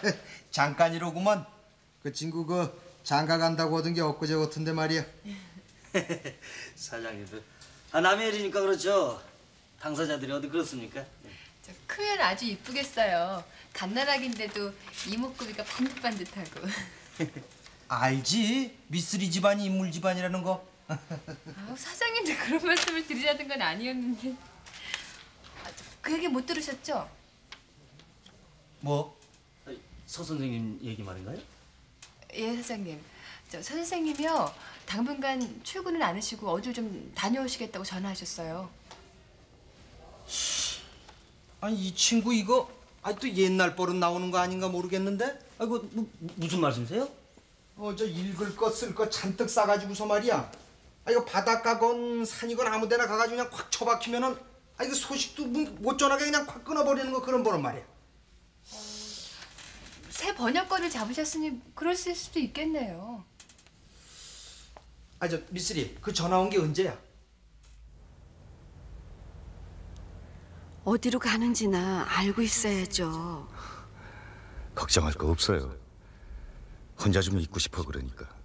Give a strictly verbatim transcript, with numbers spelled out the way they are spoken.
잠깐이로구먼. 그 친구 그 장가 간다고 하던 게 엊그제 같은데 말이야. 사장님도 아 남의 일이니까 그렇죠. 당사자들이 어디 그렇습니까? 저 크면 아주 이쁘겠어요. 갓나락인데도 이목구비가 반듯반듯하고. 알지? 미쓰리 집안이 인물 집안이라는 거. 아우, 사장님도 그런 말씀을 드리자던 건 아니었는데. 아, 그 얘기 못 들으셨죠? 뭐? 서 선생님 얘기 말인가요? 예, 사장님. 저 서 선생님이요. 당분간 출근을 안 하시고 어딜 좀 다녀오시겠다고 전화하셨어요. 아니 이 친구 이거 아니 또 옛날 버릇 나오는 거 아닌가 모르겠는데? 아이고 뭐, 무슨 말씀이세요? 어 저 읽을 거 쓸 거 잔뜩 싸가지고서 말이야. 아 이거 바닷가건 산이건 아무데나 가가지고 그냥 확 처박히면은 아 이거 소식도 못 전하게 그냥 확 끊어버리는 거 그런 버릇 말이야. 새 번역권을 잡으셨으니 그랬을 수도 있겠네요. 아 저 미쓰리 그 전화 온 게 언제야? 어디로 가는지나 알고 있어야죠. 걱정할 거 없어요. 혼자 좀 있고 싶어 그러니까.